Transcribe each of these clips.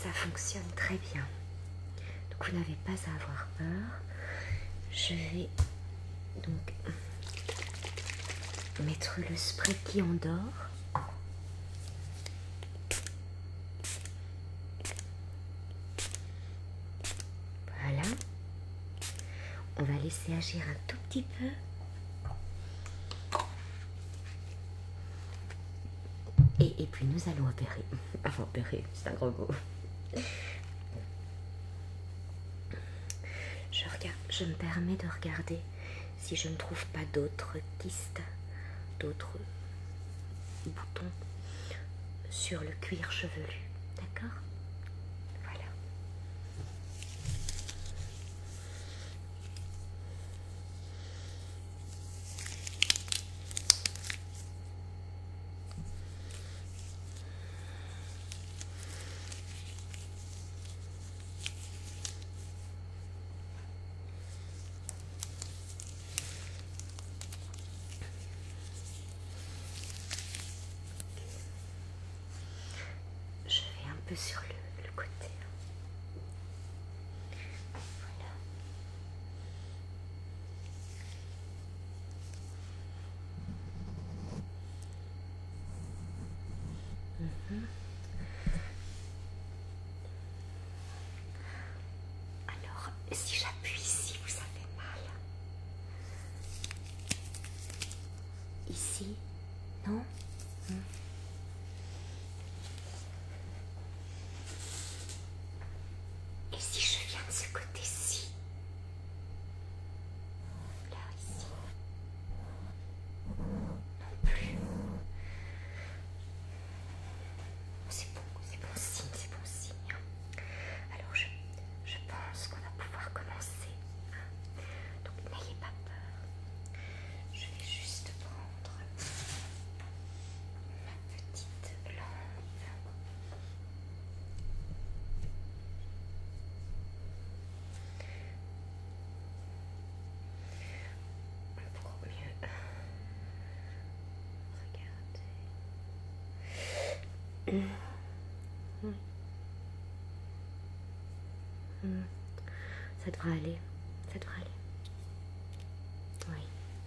ça fonctionne très bien. Donc vous n'avez pas à avoir peur. Je vais donc mettre le spray qui endort. Voilà. On va laisser agir un tout petit peu. Et puis nous allons opérer. Enfin opérer, c'est un gros mot. Je me permets de regarder si je ne trouve pas d'autres kystes, d'autres boutons sur le cuir chevelu. D'accord? Voilà. Peu sur le côté. Voilà. Alors, si j'appuie ici, vous avez mal. Ici, non? Et si je viens de ce côté-ci? Là, ici. Non plus. C'est bon signe, c'est bon signe. Alors, je pense qu'on va pouvoir commencer. Donc, n'ayez pas peur. Je vais juste prendre ma petite lampe. Pour mieux regarder. Ça devrait aller. Ça devrait aller. Oui.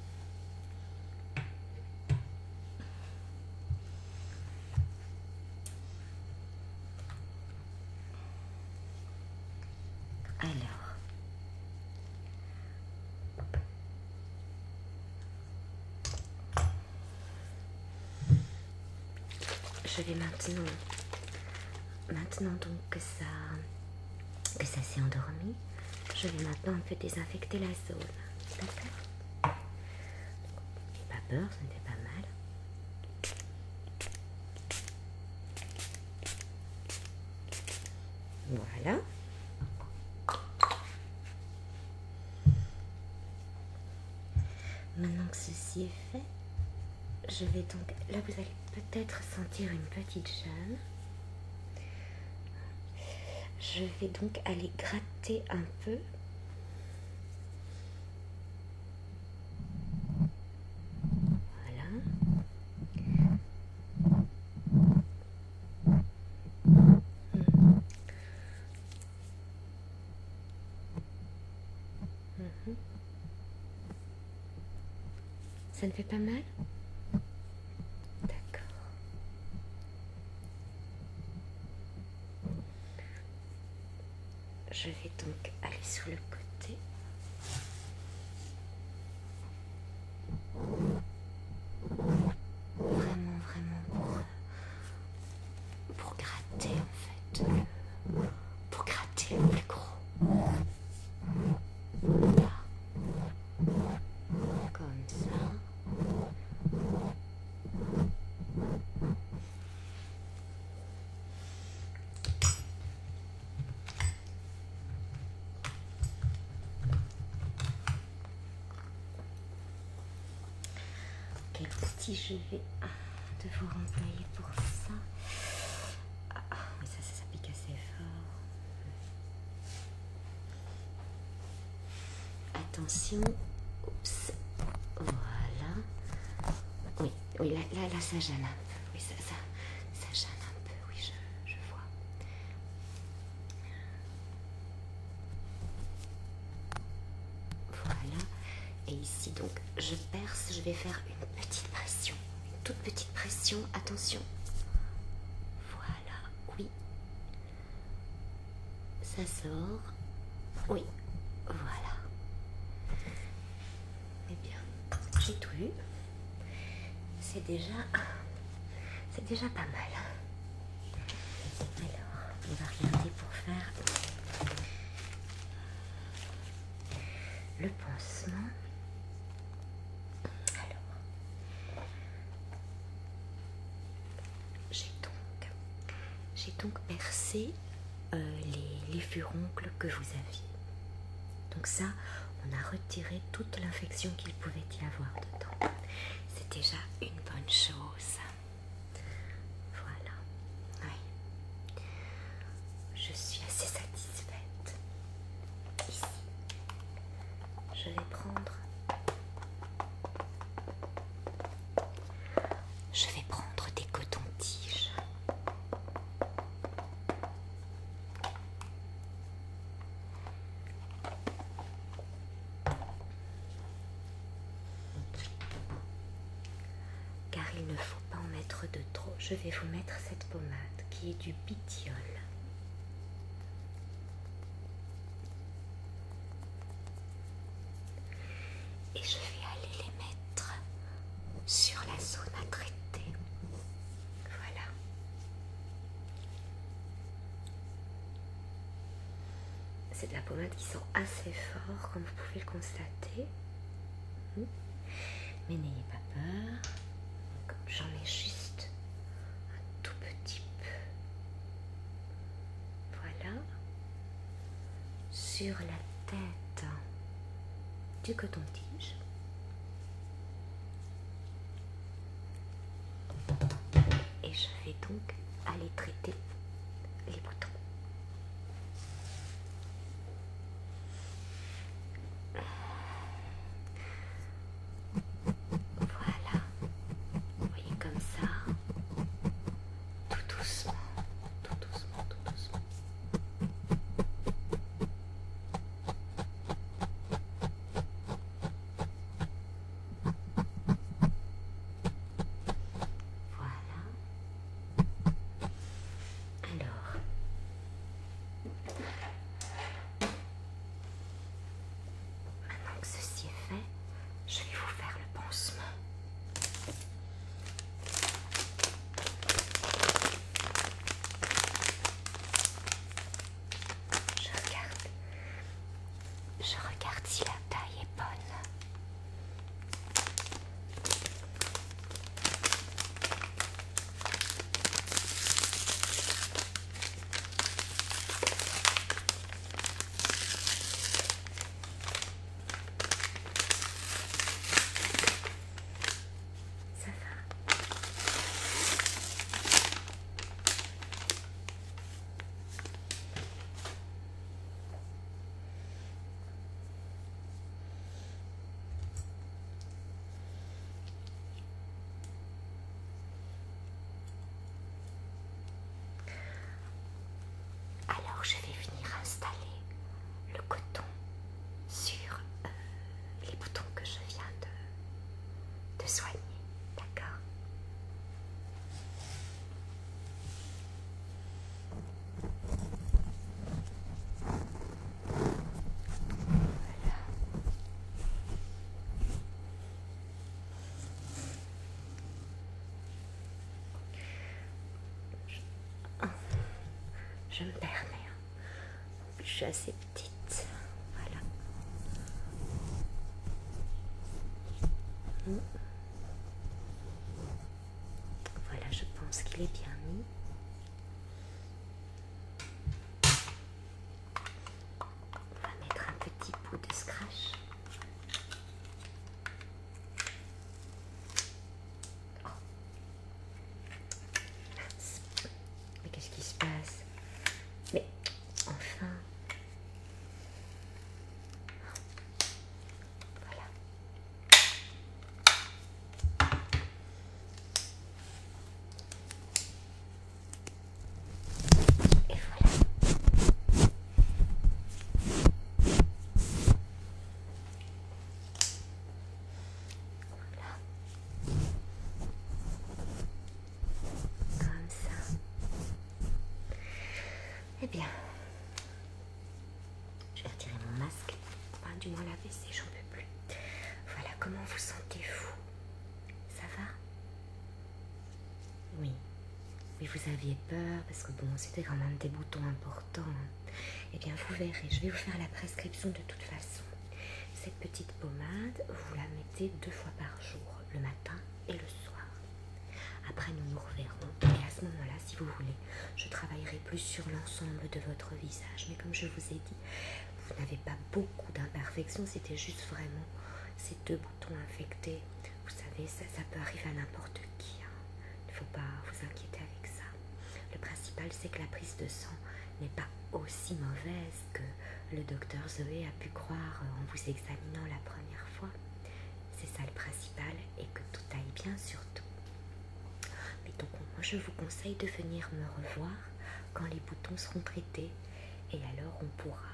Alors. Je vais maintenant donc que ça s'est endormi, je vais maintenant un peu désinfecter la zone. D'accord? Pas peur, ce n'était pas mal. Voilà. Maintenant que ceci est fait, je vais donc... Là, vous allez peut-être sentir une petite gêne. Je vais donc aller gratter un peu. Voilà. Ça ne fait pas mal? D'accord. Je vais donc aller sur le côté. Vraiment pour gratter en fait. Pour gratter le plus gros. Là. Comme ça. Ok, si je vais devoir entailler pour ça. Ah, mais ça pique assez fort. Attention. Oups. Voilà. Oui, là, ça gêne un peu. Oui, ça gêne un peu. Oui, je vois. je vais faire une petite pression, une toute petite pression, attention. Voilà, oui. Ça sort. Oui, voilà. Eh bien, j'ai tout eu. C'est déjà pas mal. Alors, on va regarder pour faire le pansement. Alors, j'ai donc percé les furoncles que vous aviez. Donc ça, on a retiré toute l'infection qu'il pouvait y avoir dedans. C'est déjà une bonne chose. Voilà. Oui. Je suis assez satisfaite. Ici, je vais prendre des cotons-tiges. Car il ne faut pas en mettre de trop. Je vais vous mettre cette pommade qui est du Bithyol. Et je vais aller les mettre sur la zone à traiter. Voilà. C'est de la pommade qui sent assez fort, comme vous pouvez le constater. Mais n'ayez pas peur. J'en mets juste un tout petit peu. Voilà. Sur la tête du coton-tige. Et je vais donc aller traiter les boutons. Voilà. Vous voyez comme ça. Tout doucement. Tout doucement, tout doucement. Voilà. Alors, maintenant que ceci est fait, je vais vous faire le pansement. Je regarde si la taille est bonne. Ça va. Alors je vais venir installer le coton sur les boutons que je viens de soigner. D'accord? Je me permets. Je suis assez petite. Voilà. Voilà, je pense qu'il est bien mis. On va mettre un petit bout de scratch. Oh. Mince. Mais qu'est-ce qui se passe? Mais enfin. Voilà. vous aviez peur, parce que bon, c'était quand même des boutons importants, hein. Eh bien, vous verrez, je vais vous faire la prescription de toute façon. Cette petite pommade, vous la mettez 2 fois par jour, le matin et le soir. Après, nous nous reverrons. Et à ce moment-là, si vous voulez, je travaillerai plus sur l'ensemble de votre visage. Mais comme je vous ai dit, vous n'avez pas beaucoup d'imperfections, c'était juste vraiment ces 2 boutons infectés. Vous savez, ça peut arriver à n'importe qui, hein. Il ne faut pas vous inquiéter avec ça. Le principal, c'est que la prise de sang n'est pas aussi mauvaise que le docteur Zoé a pu croire en vous examinant la première fois. C'est ça le principal, et que tout aille bien surtout. Mais donc, moi, je vous conseille de venir me revoir quand les boutons seront traités, et alors on pourra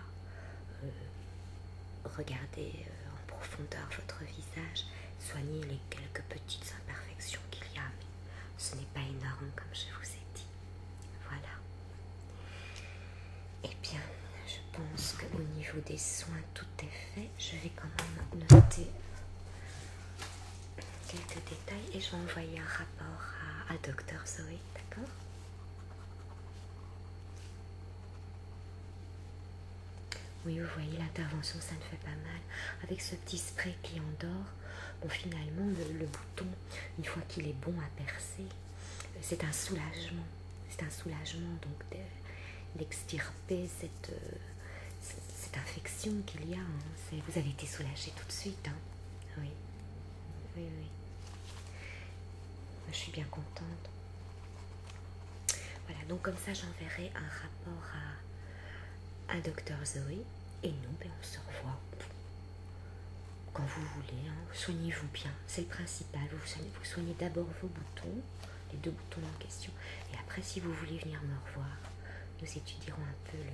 regarder en profondeur votre visage, soigner les quelques petites imperfections qu'il y a, mais ce n'est pas énorme comme je vous ai dit. Voilà. Eh bien, je pense qu'au niveau des soins, tout est fait. Je vais quand même noter quelques détails et je vais envoyer un rapport à Dr Zoé, d'accord? Oui, vous voyez, l'intervention, ça ne fait pas mal. Avec ce petit spray qui endort, bon, finalement, le bouton, une fois qu'il est bon à percer, c'est un soulagement. C'est un soulagement, donc, d'extirper cette infection qu'il y a. Hein. Vous avez été soulagé tout de suite. Hein. Oui, oui, oui. Je suis bien contente. Voilà, donc comme ça, j'enverrai un rapport à Dr Zoé. Et nous, ben, on se revoit quand vous voulez. Hein. Soignez-vous bien, c'est le principal. Vous soignez d'abord vos boutons, les 2 boutons en question. Et après, si vous voulez venir me revoir, nous étudierons un peu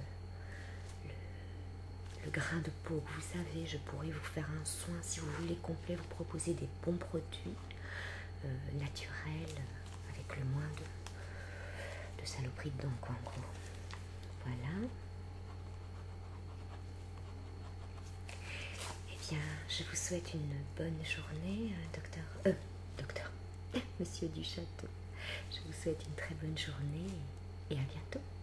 le grain de peau. Vous savez, je pourrais vous faire un soin, si vous voulez, complet, vous proposer des bons produits naturels, avec le moins de saloperies dedans, quoi, en gros. Voilà. Eh bien, je vous souhaite une bonne journée, docteur, monsieur du château. Je vous souhaite une très bonne journée et à bientôt.